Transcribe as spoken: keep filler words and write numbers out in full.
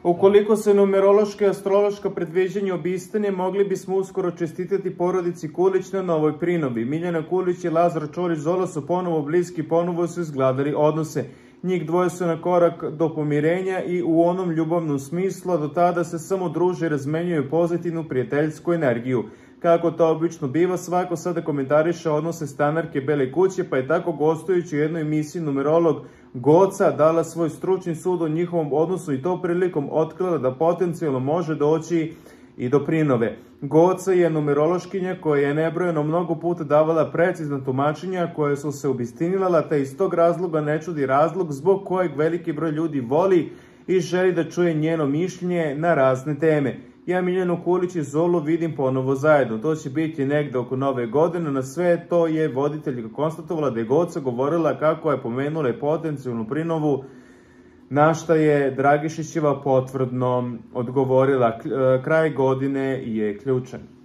Ukoliko se numerološka i astrološka predviđanja obistine, mogli bismo uskoro čestitati porodici Kulić na novoj prinovi. Miljana Kulić i Lazar Čorić Zola su ponovo bliski, ponovo su izgladali odnose. Njih dvoje su na korak do pomirenja i u onom ljubavnom smislu, a do tada se samo druže i razmenjuju pozitivnu prijateljsku energiju. Kako to obično biva, svako sada komentariše odnose stanarke Bele kuće, pa je tako gostujući u jednoj emisiji numerolog Goca dala svoj stručni sud o njihovom odnosu i to prilikom otkrila da potencijalno može doći i do prinove. Goca je numerološkinja koja je nebrojeno mnogo puta davala precizna tumačenja koje su se obistinila, te iz tog razloga ne čudi razlog zbog kojeg veliki broj ljudi voli i želi da čuje njeno mišljenje na razne teme. Ja Miljanu Kulić i Zolu vidim ponovo zajedno. To će biti negde oko nove godine. Na sve to je voditeljka konstatovala da je Goca govorila kako je pomenula potencijalnu prinovu, na šta je Dragišićeva potvrdno odgovorila. Kraj godine je ključan.